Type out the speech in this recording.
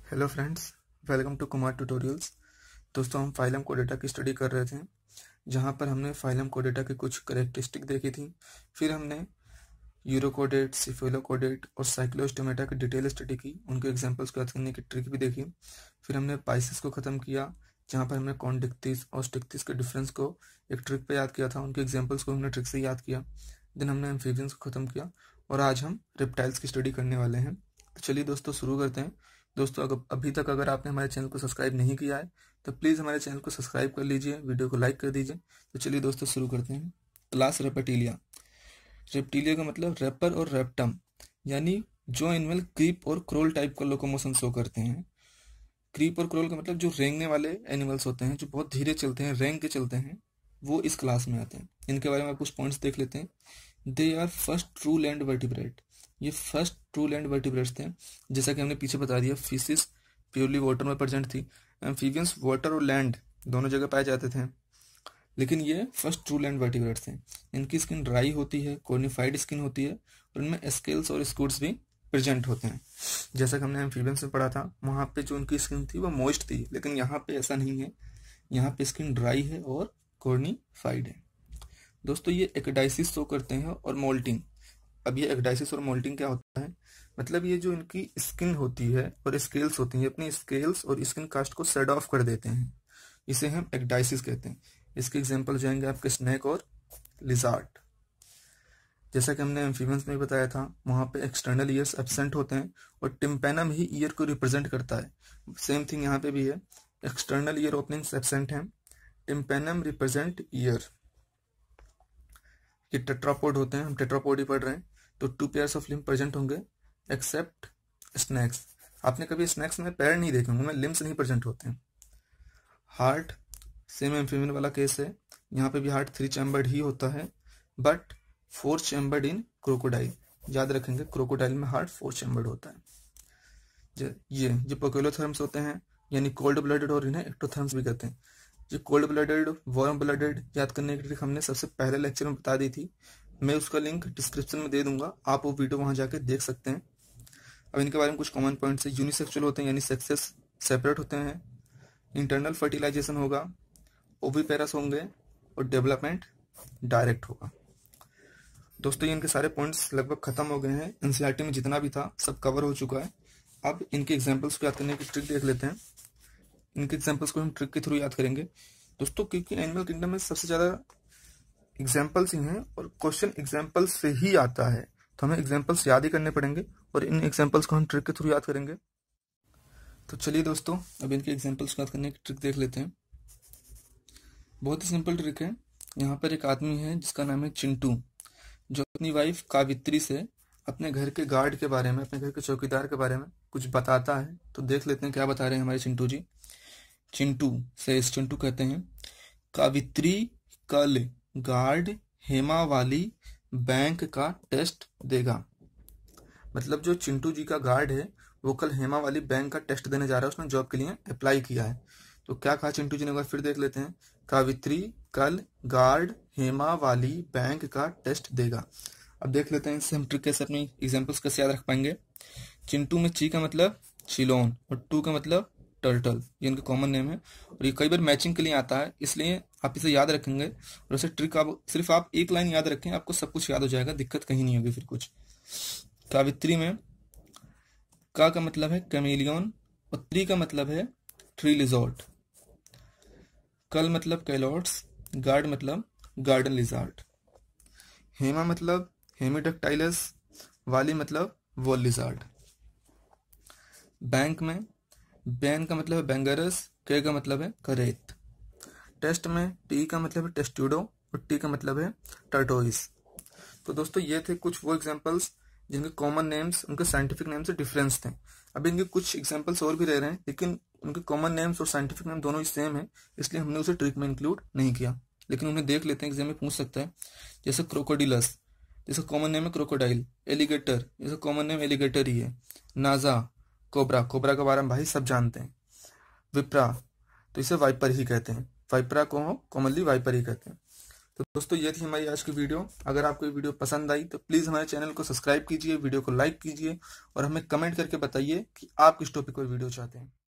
Hello friends, welcome to Kumar tutorials. दोस्तों, हम phylum कोडेटा की स्टडी कर रहे थे, जहां पर हमने फाइलम कोडेटा की कुछ करेक्टरिस्टिक देखी थी। फिर हमने यूरोकोडेट, सिफेलोकोडेट और साइक्लोस्टोमेटा की डिटेल स्टडी की, उनके एग्जांपल्स को याद करने की ट्रिक भी देखी। फिर हमने पाइसिस को ख़त्म किया, जहाँ पर हमने कॉन्डिक्टिस और स्टिक्टिस के डिफरेंस को एक ट्रिक पे याद किया था, उनके एग्जाम्पल्स को हमने ट्रिक से याद किया। देन हमने एम्फीबियंस को ख़त्म किया और आज हम रेप्टाइल्स की स्टडी करने वाले हैं। तो चलिए दोस्तों, शुरू करते हैं। दोस्तों, अभी तक अगर आपने हमारे चैनल को सब्सक्राइब नहीं किया है तो प्लीज़ हमारे चैनल को सब्सक्राइब कर लीजिए, वीडियो को लाइक कर दीजिए। तो चलिए दोस्तों, शुरू करते हैं। Class reptilia. रेप्टिलिया का मतलब रेपर और रेप्टम, यानी जो एनिमल क्रीप और क्रोल टाइप का लोकोमोशन शो करते हैं। क्रीप और क्रोल का मतलब जो रेंगने वाले एनिमल्स होते हैं, जो बहुत धीरे चलते हैं, रेंग के चलते हैं, वो इस क्लास में आते हैं। इनके बारे में आप कुछ पॉइंट्स देख लेते हैं। They are first true land vertebrate. ये फर्स्ट ट्रू लैंड वर्टिब्रेट्स थे। जैसा कि हमने पीछे बता दिया, फिशिस प्योरली वाटर में प्रेजेंट थी। एम्फीबियंस वाटर और लैंड दोनों जगह पाए जाते थे, लेकिन ये फर्स्ट ट्रू लैंड वर्टिब्रेट्स थे। इनकी स्किन ड्राई होती है, कॉर्निफाइड स्किन होती है और इनमें स्केल्स और स्कूट्स भी प्रेजेंट होते हैं। जैसा कि हमने एम्फीबियंस में पढ़ा था, वहाँ पे जो उनकी स्किन थी वो मॉइस्ट थी, लेकिन यहाँ पे ऐसा नहीं है। यहाँ पे स्किन ड्राई है और कॉर्निफाइड है। दोस्तों, ये एक्डाइसिस शो करते हैं और मोल्टिंग। अब ये एक्डाइसिस और मोल्टिंग क्या होता है? मतलब ये जो इनकी स्किन होती है और स्केल्स होती हैं, अपनी स्केल्स और स्किन कास्ट को सेड ऑफ कर देते हैं। इसे हम एक्डाइसिस कहते हैं। इसके एग्जांपल जाएंगे आपके स्नेक और लिजार्ड। जैसा कि हमने एम्फीबियंस में बताया था, वहाँ पे एक्सटर्नल ईयर्स एब्सेंट होते हैं और टिम्पेनम ही ईयर को रिप्रेजेंट करता है। सेम थिंग यहाँ पे भी है, एक्सटर्नल ईयर ओपनिंग्स एब्सेंट हैं, टिम्पेनम रिप्रेजेंट ईयर। ये टेट्रापोड होते हैं, हम टेट्रापोड ही पढ़ रहे हैं। तो 2 पेयर्स ऑफ लिम्ब प्रेजेंट होंगे एक्सेप्ट स्नैक्स। आपने कभी स्नैक्स में पैर नहीं देखे होंगे, उनमें लिम्स नहीं प्रेजेंट होते हैं। हार्ट सेम एम्फीबियन वाला केस है, यहाँ पे भी हार्ट 3 चैम्बर्ड ही होता है, बट 4 चैम्बर्ड इन क्रोकोडाइल। याद रखेंगे, क्रोकोडाइल में हार्ट 4 चैम्बर्ड होता है। ये जो पोकेलोथर्म्स होते हैं, यानी कोल्ड ब्लडेड, और इन्हें एक्टोथर्म्स भी कहते हैं। जो कोल्ड ब्लडेड, वार्म ब्लडेड याद करने की ट्रिक हमने सबसे पहले लेक्चर में बता दी थी। मैं उसका लिंक डिस्क्रिप्शन में दे दूंगा, आप वो वीडियो वहां जाके देख सकते हैं। अब इनके बारे में कुछ कॉमन पॉइंट्स है। यूनिसेक्सुअल होते हैं, यानी सेक्सेस सेपरेट होते हैं। इंटरनल फर्टिलाइजेशन होगा, ओविपेरस होंगे और डेवलपमेंट डायरेक्ट होगा। दोस्तों, ये इनके सारे पॉइंट्स लगभग खत्म हो गए हैं। एनसीईआरटी में जितना भी था सब कवर हो चुका है। अब इनके एग्जाम्पल्स को याद करने की ट्रिक देख लेते हैं। इनके एग्जाम्पल्स को हम ट्रिक के थ्रू याद करेंगे दोस्तों, क्योंकि एनिमल किंगडम में सबसे ज्यादा एग्जाम्पल्स ही हैं और क्वेश्चन एग्जाम्पल्स से ही आता है, तो हमें एग्जाम्पल्स याद ही करने पड़ेंगे और इन एग्जाम्पल्स को हम ट्रिक के थ्रू याद करेंगे। तो चलिए दोस्तों, अब इनके एग्जाम्पल्स को याद करने की ट्रिक देख लेते हैं। बहुत ही सिंपल ट्रिक है। यहाँ पर एक आदमी है जिसका नाम है चिंटू, जो अपनी वाइफ कावित्री से अपने घर के गार्ड के बारे में, अपने घर के चौकीदार के बारे में कुछ बताता है। तो देख लेते हैं क्या बता रहे हैं हमारे चिंटू जी। चिंटू कहते हैं, कावित्री कल गार्ड हेमा वाली बैंक का टेस्ट देगा। मतलब जो चिंटू जी का गार्ड है वो कल हेमा वाली बैंक का टेस्ट देने जा रहा है, उसने जॉब के लिए अप्लाई किया है। तो क्या कहा चिंटू जी ने, एक बार फिर देख लेते हैं। कावित्री कल गार्ड हेमा वाली बैंक का टेस्ट देगा। अब देख लेते हैं इससे हम ट्रिक कैसे, अपनी एग्जाम्पल्स कैसे याद रख पाएंगे। चिंटू में ची का मतलब चिलोन और टू का मतलब टर्टल, ये इनका कॉमन नेम है और ये कई बार मैचिंग के लिए आता है, इसलिए आप इसे याद रखेंगे। और ऐसे ट्रिक आप सिर्फ एक लाइन याद रखें, आपको सब कुछ याद हो जाएगा, दिक्कत कहीं नहीं होगी फिर कुछ। कावित्री में का मतलब है कैमेलियन और त्री का मतलब है ट्री लिजॉर्ड। कल मतलब कैलॉट्स, गार्ड मतलब गार्डन लिजार्ड। हेमा मतलब हेमिडक्टाइलस, वाली मतलब वॉल लिजार्ड। बैंक में बैन का मतलब है बैंगरस, के का मतलब है करेत। टेस्ट में टी का मतलब है टेस्ट्यूडो और टी का मतलब है टर्टोइस। तो दोस्तों, ये थे कुछ वो एग्जांपल्स जिनके कॉमन नेम्स उनके साइंटिफिक नेम से डिफरेंस थे। अब इनके कुछ एग्जांपल्स और भी रह रहे हैं, लेकिन उनके कॉमन नेम्स और साइंटिफिक नेम दोनों ही सेम है, इसलिए हमने उसे ट्रिक में इंक्लूड नहीं किया। लेकिन उन्हें देख लेते हैं, एग्जाम में पूछ सकता है। जैसे क्रोकोडिलस, जिसका कॉमन नेम है क्रोकोडाइल। एलिगेटर, जिसका कॉमन नेम एलिगेटर ही है। नाजा, कोबरा, कोबरा के बारे में भाई सब जानते हैं। विप्रा, तो इसे वाइपर ही कहते हैं, वाइपरा को कॉमनली वाइपर ही कहते हैं। तो दोस्तों ये थी हमारी आज की वीडियो। अगर आपको ये वीडियो पसंद आई तो प्लीज़ हमारे चैनल को सब्सक्राइब कीजिए, वीडियो को लाइक कीजिए और हमें कमेंट करके बताइए कि आप किस टॉपिक पर वीडियो चाहते हैं।